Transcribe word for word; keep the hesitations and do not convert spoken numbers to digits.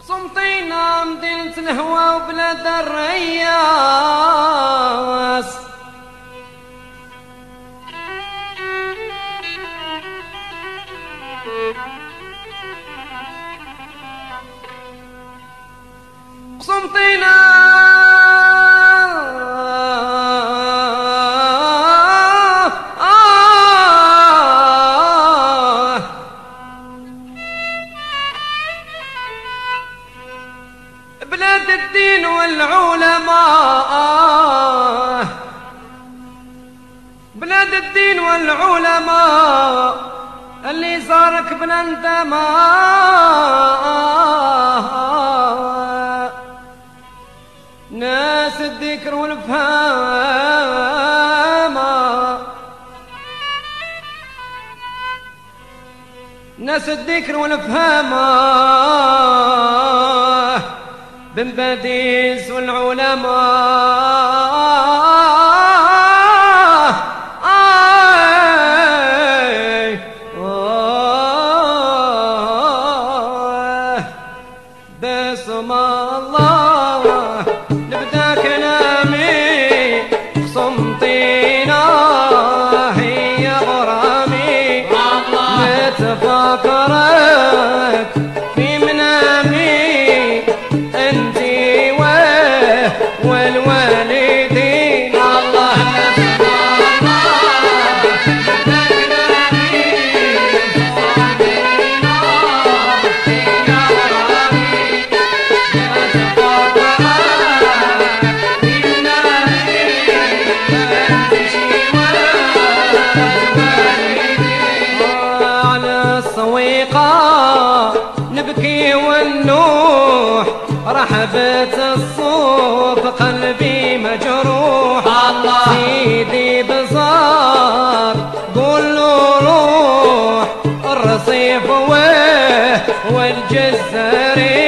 صمتينا مدينة الهوى وبلاد الرياس، صمتينا بلاد الدين والعلماء، بلاد الدين والعلماء اللي صارك بالانتماء، ناس الذكر والفهم، ناس الذكر والفهم بن باديس والعلماء، آي آه باسم الله نبدا كلامي، صمتينا هي غرامي، نتفكرك في منامي انتي والوالدين. اللهم صل على الصويقة نبكي ونوح، رحبت الصوف قلبي مجروح، سيدي بصار قول له روح، الرصيف والجزري